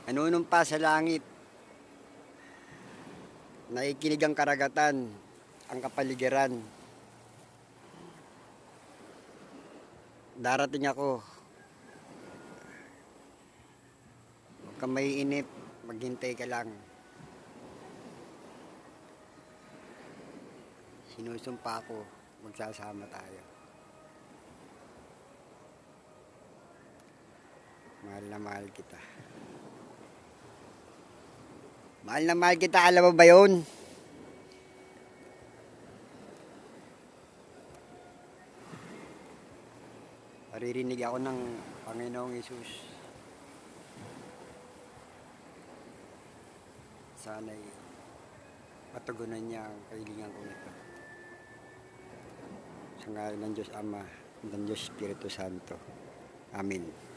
Nanunumpa sa langit. Nakikinig ang karagatan, ang kapaligiran. Darating ako. Huwag kang maiinip, maghintay ka lang. Sinusumpa ko, magsasama tayo. Mahal na mahal kita. Mahal na mahal kita, alam mo ba yun? Maririnig ako ng Panginoong Hesus. Sana'y matugunan niya ang kahilingan ko nito. Sa ngalan ng Diyos Ama, ng Diyos Espiritu Santo. Amen.